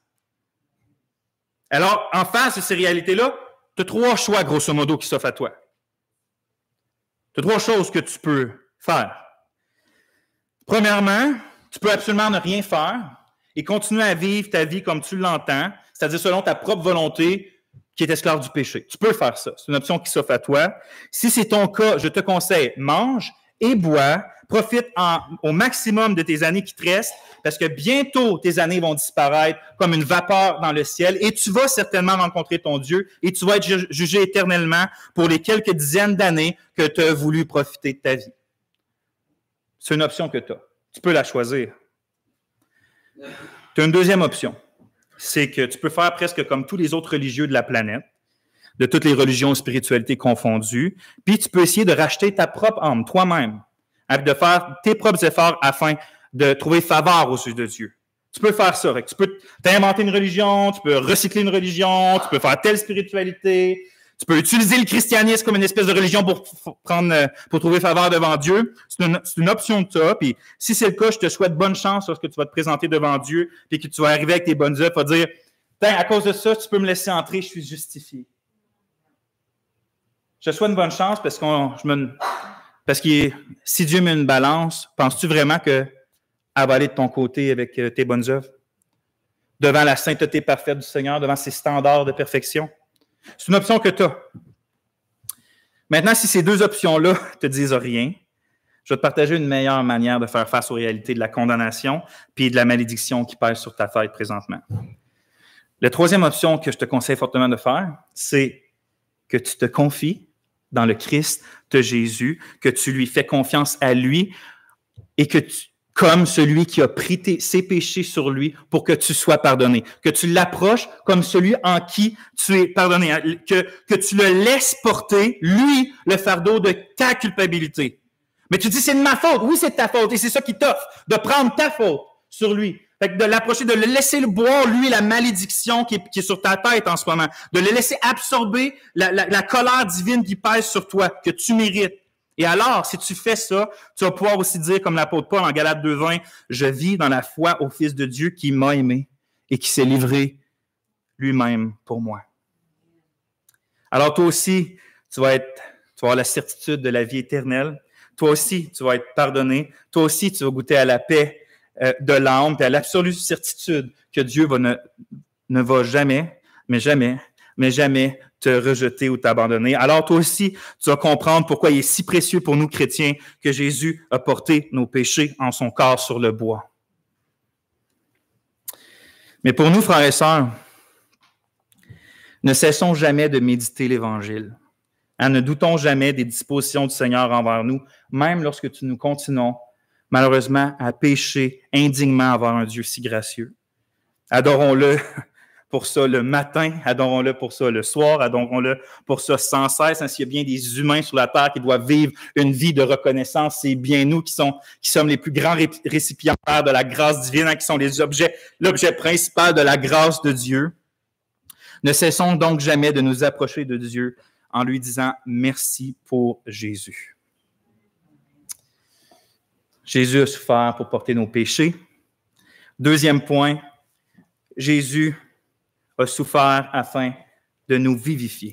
Alors, en face de ces réalités-là, tu as 3 choix, grosso modo, qui s'offrent à toi. Tu as 3 choses que tu peux faire. Premièrement, tu peux absolument ne rien faire et continuer à vivre ta vie comme tu l'entends, c'est-à-dire selon ta propre volonté qui est esclave du péché. Tu peux faire ça. C'est une option qui s'offre à toi. Si c'est ton cas, je te conseille, mange et bois, profite au maximum de tes années qui te restent, parce que bientôt, tes années vont disparaître comme une vapeur dans le ciel et tu vas certainement rencontrer ton Dieu et tu vas être jugé éternellement pour les quelques dizaines d'années que tu as voulu profiter de ta vie. C'est une option que tu as. Tu peux la choisir. Tu as une deuxième option. C'est que tu peux faire presque comme tous les autres religieux de la planète, de toutes les religions et spiritualités confondues, puis tu peux essayer de racheter ta propre âme, toi-même, de faire tes propres efforts afin de trouver faveur aux yeux de Dieu. Tu peux faire ça. Tu peux t'inventer une religion, tu peux recycler une religion, tu peux faire telle spiritualité, tu peux utiliser le christianisme comme une espèce de religion pour trouver faveur devant Dieu. C'est une option que tu as. Puis si c'est le cas, je te souhaite bonne chance lorsque tu vas te présenter devant Dieu et que tu vas arriver avec tes bonnes œuvres, tu vas dire « à cause de ça, tu peux me laisser entrer, je suis justifié. » Je te souhaite une bonne chance parce que si Dieu met une balance, penses-tu vraiment qu'elle va aller de ton côté avec tes bonnes œuvres? Devant la sainteté parfaite du Seigneur, devant ses standards de perfection? C'est une option que tu as. Maintenant, si ces 2 options-là ne te disent rien, je vais te partager une meilleure manière de faire face aux réalités de la condamnation puis de la malédiction qui pèse sur ta tête présentement. La troisième option que je te conseille fortement de faire, c'est que tu te confies dans le Christ de Jésus, que tu lui fais confiance à lui et que comme celui qui a pris ses péchés sur lui pour que tu sois pardonné, que tu l'approches comme celui en qui tu es pardonné, hein, que tu le laisses porter, lui, le fardeau de ta culpabilité. Mais tu dis, c'est de ma faute. Oui, c'est de ta faute et c'est ça qui t'offre, de prendre ta faute sur lui. Fait que de l'approcher, de le laisser boire, lui, la malédiction qui est sur ta tête en ce moment, de le laisser absorber la colère divine qui pèse sur toi, que tu mérites. Et alors, si tu fais ça, tu vas pouvoir aussi dire, comme l'apôtre Paul en Galates 2:20, « Je vis dans la foi au Fils de Dieu qui m'a aimé et qui s'est livré lui-même pour moi. » Alors, toi aussi, tu vas avoir la certitude de la vie éternelle. Toi aussi, tu vas être pardonné. Toi aussi, tu vas goûter à la paix de l'âme et à l'absolue certitude que Dieu ne va jamais, mais jamais, mais jamais te rejeter ou t'abandonner. Alors toi aussi, tu vas comprendre pourquoi il est si précieux pour nous chrétiens que Jésus a porté nos péchés en son corps sur le bois. Mais pour nous, frères et sœurs, ne cessons jamais de méditer l'Évangile. Ne doutons jamais des dispositions du Seigneur envers nous, même lorsque nous continuons, malheureusement, à pécher indignement envers un Dieu si gracieux. Adorons-le pour ça le matin, adorons-le pour ça le soir, adorons-le pour ça sans cesse. S'il y a bien des humains sur la terre qui doivent vivre une vie de reconnaissance, c'est bien nous qui sommes les plus grands récipiendaires de la grâce divine, qui sont l'objet principal de la grâce de Dieu. Ne cessons donc jamais de nous approcher de Dieu en lui disant merci pour Jésus. Jésus a souffert pour porter nos péchés. Deuxième point, Jésus a souffert afin de nous vivifier.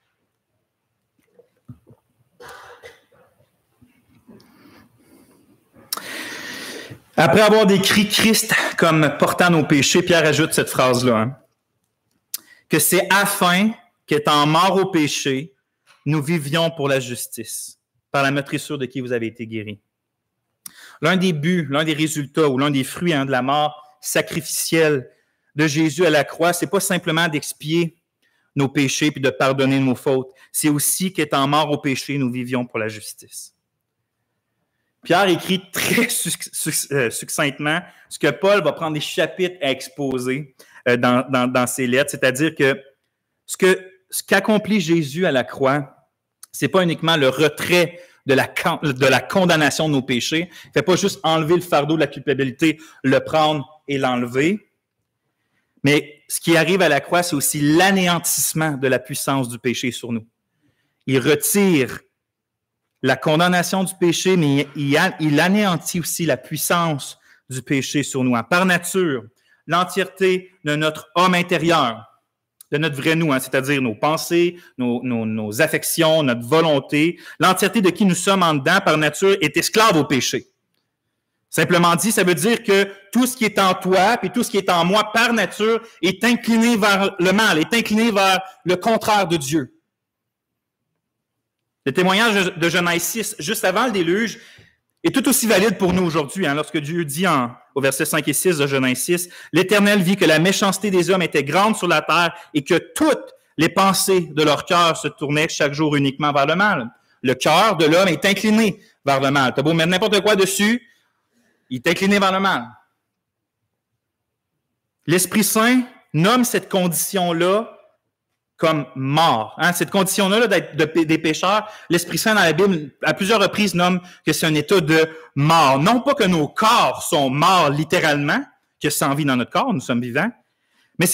Après avoir décrit Christ comme portant nos péchés, Pierre ajoute cette phrase-là, que c'est afin qu'étant morts au péché, nous vivions pour la justice, par la meurtrissure de qui vous avez été guéris. L'un des buts, l'un des résultats ou l'un des fruits de la mort sacrificielle de Jésus à la croix, c'est pas simplement d'expier nos péchés puis de pardonner nos fautes. C'est aussi qu'étant morts au péché, nous vivions pour la justice. Pierre écrit très succinctement ce que Paul va prendre des chapitres à exposer dans ses lettres, c'est-à-dire que ce qu'accomplit Jésus à la croix, c'est pas uniquement le retrait de la condamnation de nos péchés. Il ne fait pas juste enlever le fardeau de la culpabilité, le prendre et l'enlever. Mais ce qui arrive à la croix, c'est aussi l'anéantissement de la puissance du péché sur nous. Il retire la condamnation du péché, mais il anéantit aussi la puissance du péché sur nous. Par nature, l'entièreté de notre homme intérieur, de notre vrai nous, c'est-à-dire nos pensées, nos affections, notre volonté, l'entièreté de qui nous sommes en dedans, par nature, est esclave au péché. Simplement dit, ça veut dire que tout ce qui est en toi, puis tout ce qui est en moi, par nature, est incliné vers le mal, est incliné vers le contraire de Dieu. Le témoignage de Genèse 6, juste avant le déluge, est tout aussi valide pour nous aujourd'hui. Lorsque Dieu dit au verset 5 et 6 de Genèse 6, « L'Éternel vit que la méchanceté des hommes était grande sur la terre et que toutes les pensées de leur cœur se tournaient chaque jour uniquement vers le mal. » Le cœur de l'homme est incliné vers le mal. Tu as beau mettre n'importe quoi dessus, il est incliné vers le mal. L'Esprit Saint nomme cette condition-là comme mort. Cette condition-là d'être des pécheurs, l'Esprit Saint dans la Bible, à plusieurs reprises, nomme que c'est un état de mort. Non pas que nos corps sont morts littéralement, que sans vie dans notre corps, nous sommes vivants, mais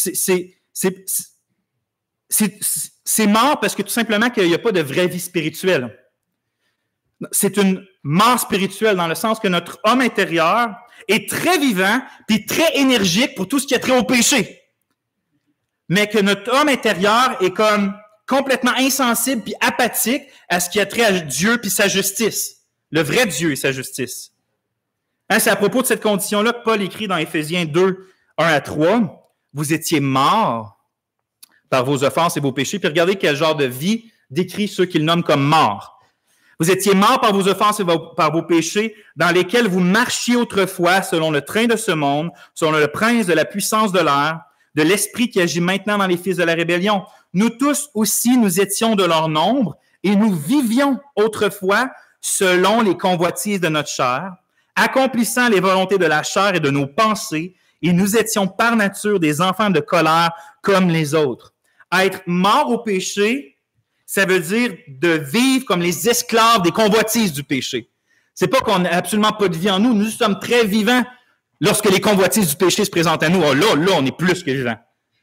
c'est mort parce que tout simplement qu'il n'y a pas de vraie vie spirituelle. C'est une mort spirituelle dans le sens que notre homme intérieur est très vivant puis très énergique pour tout ce qui a trait au péché. Mais que notre homme intérieur est comme complètement insensible puis apathique à ce qui a trait à Dieu puis sa justice. Le vrai Dieu et sa justice. C'est à propos de cette condition-là que Paul écrit dans Éphésiens 2, 1-3. Vous étiez morts par vos offenses et vos péchés. Puis regardez quel genre de vie décrit ceux qu'il nomme comme morts. Vous étiez morts par vos offenses et par vos péchés, dans lesquels vous marchiez autrefois selon le train de ce monde, selon le prince de la puissance de l'air, de l'Esprit qui agit maintenant dans les fils de la rébellion. Nous tous aussi, nous étions de leur nombre et nous vivions autrefois selon les convoitises de notre chair, accomplissant les volontés de la chair et de nos pensées, et nous étions par nature des enfants de colère comme les autres. Être mort au péché, ça veut dire de vivre comme les esclaves des convoitises du péché. C'est pas qu'on n'a absolument pas de vie en nous. Nous sommes très vivants lorsque les convoitises du péché se présentent à nous. Oh là, on est plus que vivants.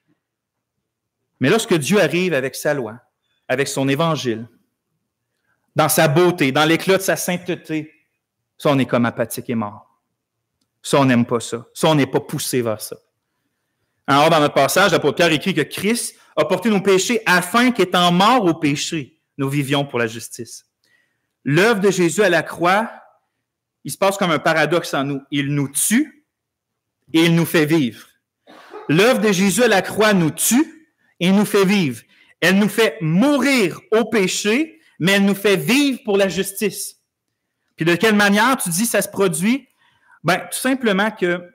Mais lorsque Dieu arrive avec sa loi, avec son évangile, dans sa beauté, dans l'éclat de sa sainteté, ça, on est comme apathique et mort. Ça, on n'aime pas ça. Ça, on n'est pas poussé vers ça. Alors, dans notre passage, l'apôtre Pierre écrit que Christ a porté nos péchés afin qu'étant mort au péché, nous vivions pour la justice. L'œuvre de Jésus à la croix, il se passe comme un paradoxe en nous. Il nous tue et il nous fait vivre. L'œuvre de Jésus à la croix nous tue et nous fait vivre. Elle nous fait mourir au péché, mais elle nous fait vivre pour la justice. Puis de quelle manière tu dis ça se produit? Ben, tout simplement que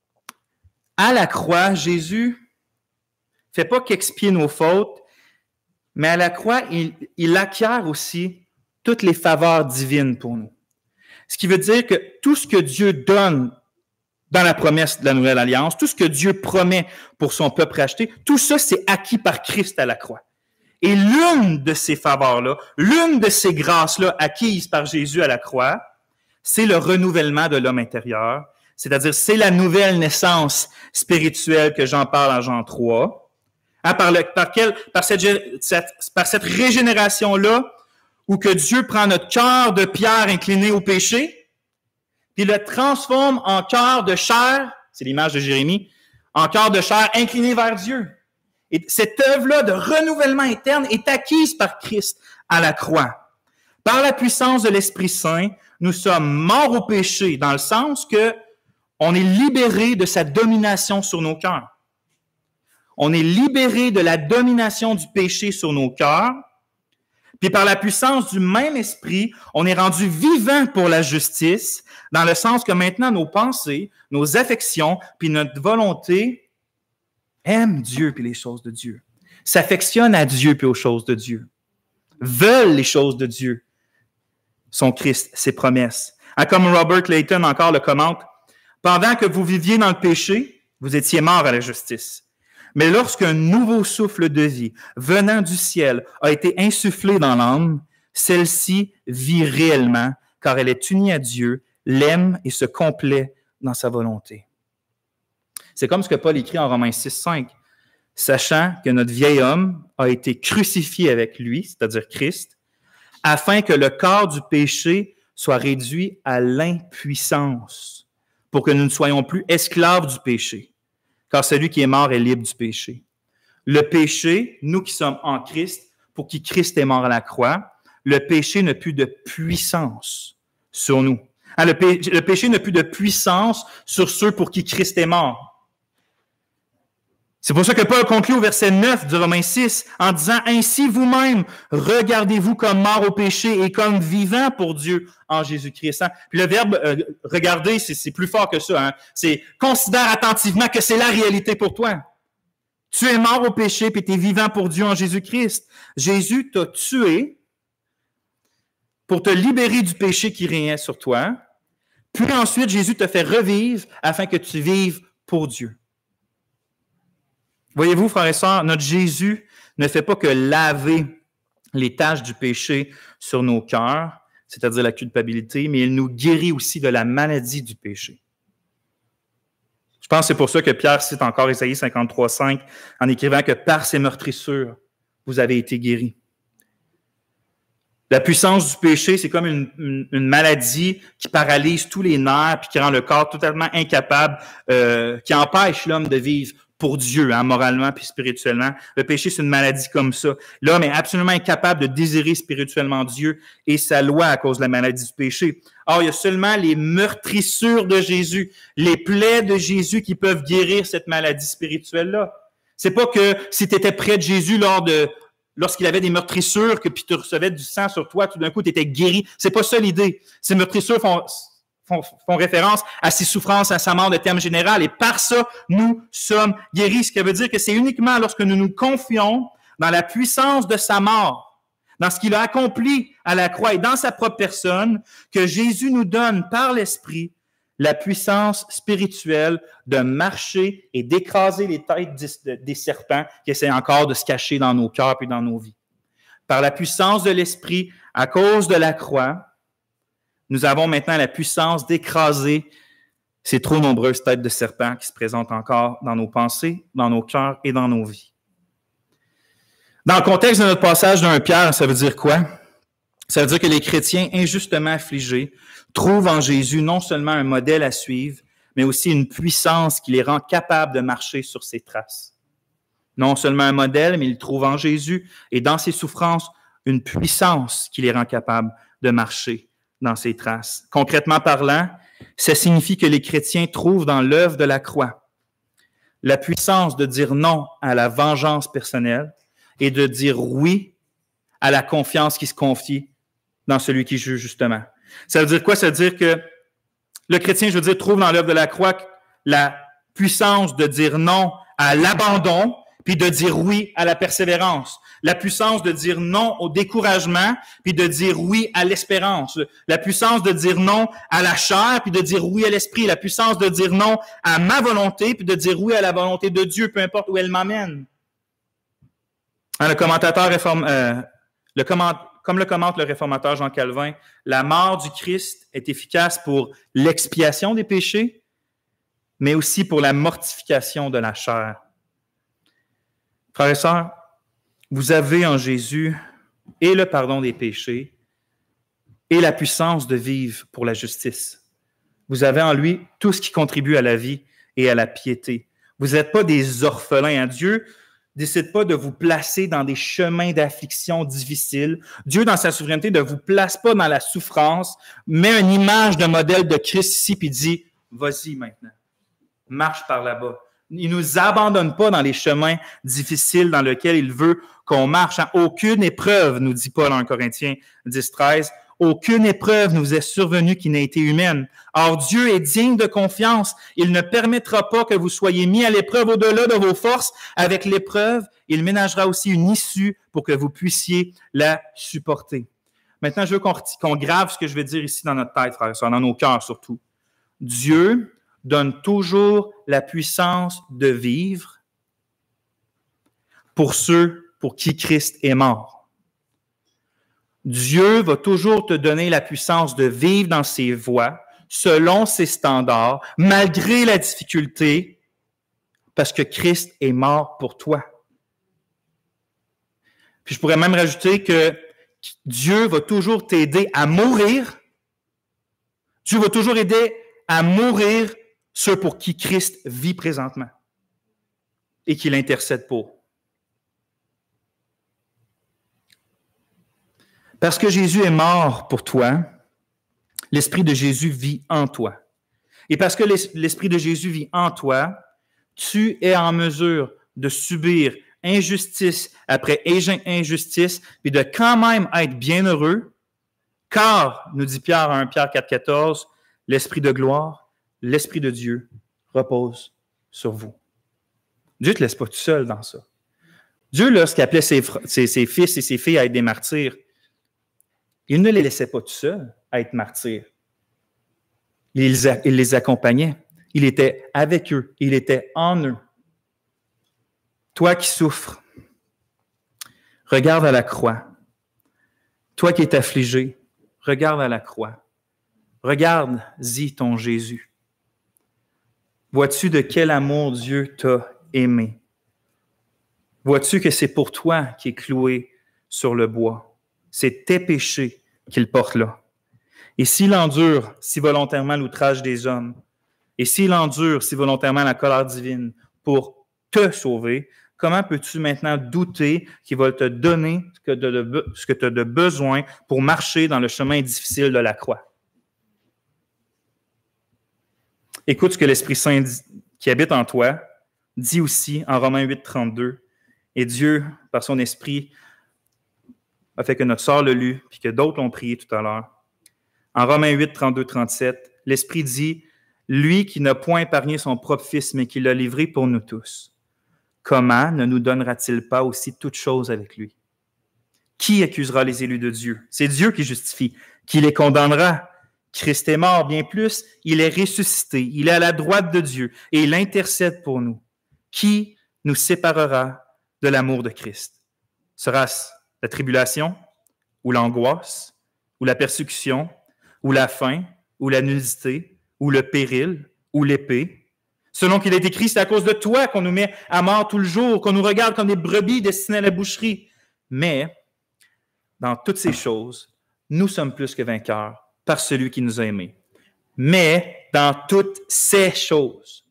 à la croix, Jésus fait pas qu'expier nos fautes, mais à la croix, il acquiert aussi toutes les faveurs divines pour nous. Ce qui veut dire que tout ce que Dieu donne dans la promesse de la Nouvelle Alliance, tout ce que Dieu promet pour son peuple racheté, tout ça, c'est acquis par Christ à la croix. Et l'une de ces faveurs-là, l'une de ces grâces-là acquises par Jésus à la croix, c'est le renouvellement de l'homme intérieur, c'est-à-dire c'est la nouvelle naissance spirituelle que Jean parle en Jean 3. Hein, par cette régénération-là, où que Dieu prend notre cœur de pierre incliné au péché, puis le transforme en cœur de chair, c'est l'image de Jérémie, en cœur de chair incliné vers Dieu. Et cette œuvre-là de renouvellement interne est acquise par Christ à la croix. Par la puissance de l'Esprit Saint, nous sommes morts au péché, dans le sens que on est libéré de sa domination sur nos cœurs. On est libéré de la domination du péché sur nos cœurs. Puis par la puissance du même esprit, on est rendu vivant pour la justice, dans le sens que maintenant nos pensées, nos affections, puis notre volonté aiment Dieu puis les choses de Dieu, s'affectionnent à Dieu puis aux choses de Dieu, veulent les choses de Dieu, son Christ, ses promesses. Comme Robert Layton encore le commente, « Pendant que vous viviez dans le péché, vous étiez morts à la justice. Mais lorsqu'un nouveau souffle de vie venant du ciel a été insufflé dans l'âme, celle-ci vit réellement, car elle est unie à Dieu, l'aime et se complaît dans sa volonté. » C'est comme ce que Paul écrit en Romains 6,5. « Sachant que notre vieil homme a été crucifié avec lui, c'est-à-dire Christ, afin que le corps du péché soit réduit à l'impuissance, pour que nous ne soyons plus esclaves du péché. Car celui qui est mort est libre du péché. » Le péché, nous qui sommes en Christ, pour qui Christ est mort à la croix, le péché n'a plus de puissance sur nous. Le péché n'a plus de puissance sur ceux pour qui Christ est mort. C'est pour ça que Paul conclut au verset 9 du Romains 6 en disant « Ainsi vous-même, regardez-vous comme morts au péché et comme vivants pour Dieu en Jésus-Christ. » Puis le verbe « regarder », c'est plus fort que ça. Hein? C'est « considère attentivement que c'est la réalité pour toi. » Tu es mort au péché puis tu es vivant pour Dieu en Jésus-Christ. Jésus t'a tué pour te libérer du péché qui régnait sur toi. Puis ensuite, Jésus te fait revivre afin que tu vives pour Dieu. Voyez-vous, frères et sœurs, notre Jésus ne fait pas que laver les taches du péché sur nos cœurs, c'est-à-dire la culpabilité, mais il nous guérit aussi de la maladie du péché. Je pense que c'est pour ça que Pierre cite encore Ésaïe 53,5 en écrivant que par ses meurtrissures, vous avez été guéris. La puissance du péché, c'est comme une maladie qui paralyse tous les nerfs puis qui rend le corps totalement incapable, qui empêche l'homme de vivre pour Dieu, hein, moralement puis spirituellement. Le péché, c'est une maladie comme ça. L'homme est absolument incapable de désirer spirituellement Dieu et sa loi à cause de la maladie du péché. Or, il y a seulement les meurtrissures de Jésus, les plaies de Jésus qui peuvent guérir cette maladie spirituelle-là. C'est pas que si tu étais près de Jésus lorsqu'il avait des meurtrissures, puis tu recevais du sang sur toi, tout d'un coup, tu étais guéri. C'est pas ça l'idée. Ces meurtrissures font référence à ses souffrances, à sa mort de terme général. Et par ça, nous sommes guéris. Ce qui veut dire que c'est uniquement lorsque nous nous confions dans la puissance de sa mort, dans ce qu'il a accompli à la croix et dans sa propre personne, que Jésus nous donne par l'Esprit la puissance spirituelle de marcher et d'écraser les têtes des serpents qui essaient encore de se cacher dans nos cœurs et dans nos vies. Par la puissance de l'Esprit, à cause de la croix, nous avons maintenant la puissance d'écraser ces trop nombreuses têtes de serpents qui se présentent encore dans nos pensées, dans nos cœurs et dans nos vies. Dans le contexte de notre passage d'un Pierre, ça veut dire quoi? Ça veut dire que les chrétiens injustement affligés trouvent en Jésus non seulement un modèle à suivre, mais aussi une puissance qui les rend capables de marcher sur ses traces. Non seulement un modèle, mais ils trouvent en Jésus et dans ses souffrances une puissance qui les rend capables de marcher dans ses traces. Concrètement parlant, ça signifie que les chrétiens trouvent dans l'œuvre de la croix la puissance de dire non à la vengeance personnelle et de dire oui à la confiance qui se confie dans celui qui juge justement. Ça veut dire quoi? Ça veut dire que le chrétien, je veux dire, trouve dans l'œuvre de la croix la puissance de dire non à l'abandon puis de dire oui à la persévérance. La puissance de dire non au découragement, puis de dire oui à l'espérance. La puissance de dire non à la chair, puis de dire oui à l'esprit. La puissance de dire non à ma volonté, puis de dire oui à la volonté de Dieu, peu importe où elle m'amène. Le commentateur comme le commente le réformateur Jean Calvin, la mort du Christ est efficace pour l'expiation des péchés, mais aussi pour la mortification de la chair. Frères et sœurs, vous avez en Jésus et le pardon des péchés et la puissance de vivre pour la justice. Vous avez en lui tout ce qui contribue à la vie et à la piété. Vous n'êtes pas des orphelins. Dieu ne décide pas de vous placer dans des chemins d'affliction difficiles. Dieu, dans sa souveraineté, ne vous place pas dans la souffrance, met une image de modèle de Christ ici puis dit « Vas-y maintenant, marche par là-bas ». Il ne nous abandonne pas dans les chemins difficiles dans lesquels il veut qu'on marche. Aucune épreuve, nous dit Paul en Corinthiens 10-13, aucune épreuve nous est survenue qui n'ait été humaine. Or, Dieu est digne de confiance. Il ne permettra pas que vous soyez mis à l'épreuve au-delà de vos forces. Avec l'épreuve, il ménagera aussi une issue pour que vous puissiez la supporter. Maintenant, je veux qu'on grave ce que je vais dire ici dans notre tête, frères et sœurs, dans nos cœurs surtout. Dieu donne toujours la puissance de vivre pour ceux pour qui Christ est mort. Dieu va toujours te donner la puissance de vivre dans ses voies, selon ses standards, malgré la difficulté, parce que Christ est mort pour toi. Puis je pourrais même rajouter que Dieu va toujours t'aider à mourir. Dieu va toujours aider à mourir ceux pour qui Christ vit présentement et qu'il intercède pour. Parce que Jésus est mort pour toi, l'Esprit de Jésus vit en toi. Et parce que l'Esprit de Jésus vit en toi, tu es en mesure de subir injustice après injustice, puis de quand même être bienheureux, car, nous dit Pierre à 1 Pierre 4,14, l'Esprit de gloire, l'Esprit de Dieu repose sur vous. Dieu ne te laisse pas tout seul dans ça. Dieu, lorsqu'il appelait ses fils et ses filles à être des martyrs, il ne les laissait pas tout seuls à être martyrs. Il les accompagnait. Il était avec eux. Il était en eux. Toi qui souffres, regarde à la croix. Toi qui es affligé, regarde à la croix. Regarde-y ton Jésus. Vois-tu de quel amour Dieu t'a aimé? Vois-tu que c'est pour toi qui est cloué sur le bois? C'est tes péchés qu'il porte là. Et s'il endure si volontairement l'outrage des hommes, et s'il endure si volontairement la colère divine pour te sauver, comment peux-tu maintenant douter qu'il va te donner ce que tu as de besoin pour marcher dans le chemin difficile de la croix? Écoute ce que l'Esprit Saint qui habite en toi dit aussi en Romains 8,32. Et Dieu, par son Esprit, a fait que notre sœur l'a lu, puis que d'autres l'ont prié tout à l'heure. En Romains 8, 32, 37, l'Esprit dit, « Lui qui n'a point épargné son propre Fils, mais qui l'a livré pour nous tous, comment ne nous donnera-t-il pas aussi toutes choses avec lui? Qui accusera les élus de Dieu? C'est Dieu qui justifie. Qui les condamnera? Christ est mort, bien plus, il est ressuscité, il est à la droite de Dieu et il intercède pour nous. Qui nous séparera de l'amour de Christ? Sera-ce la tribulation, ou l'angoisse, ou la persécution, ou la faim, ou la nudité, ou le péril, ou l'épée? Selon qu'il est écrit, c'est à cause de toi qu'on nous met à mort tout le jour, qu'on nous regarde comme des brebis destinées à la boucherie. Mais, dans toutes ces choses, nous sommes plus que vainqueurs par celui qui nous a aimés. Mais, dans toutes ces choses,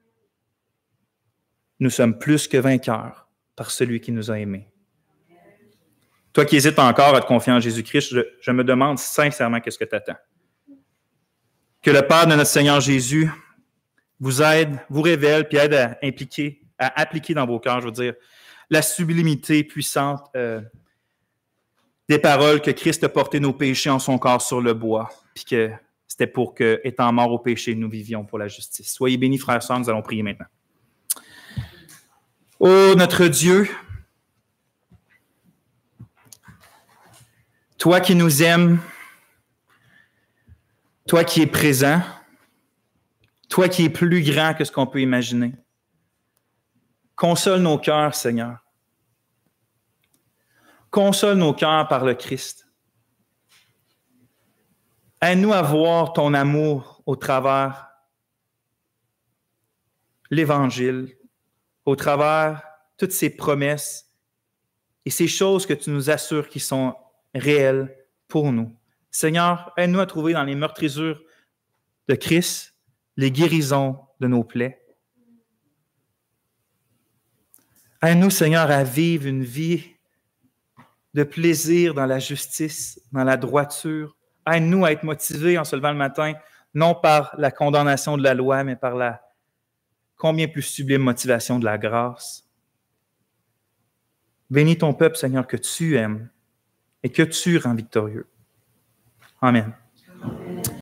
nous sommes plus que vainqueurs par celui qui nous a aimés. Toi qui hésites encore à te confier en Jésus-Christ, je me demande sincèrement qu'est-ce que tu attends. Que le Père de notre Seigneur Jésus vous aide, vous révèle, puis aide à appliquer dans vos cœurs, je veux dire, la sublimité puissante des paroles que Christ a porté nos péchés en son corps sur le bois, puis que c'était pour que, étant morts au péché, nous vivions pour la justice. Soyez bénis, frères et sœurs, nous allons prier maintenant. Ô notre Dieu, toi qui nous aimes, toi qui es présent, toi qui es plus grand que ce qu'on peut imaginer, console nos cœurs, Seigneur. Console nos cœurs par le Christ. Aide-nous à voir ton amour au travers l'Évangile, au travers toutes ces promesses et ces choses que tu nous assures qui sont réelles pour nous. Seigneur, aide-nous à trouver dans les meurtrissures de Christ les guérisons de nos plaies. Aide-nous, Seigneur, à vivre une vie de plaisir dans la justice, dans la droiture. Aide-nous à être motivés en se levant le matin, non par la condamnation de la loi, mais par la combien plus sublime motivation de la grâce. Bénis ton peuple, Seigneur, que tu aimes et que tu rends victorieux. Amen.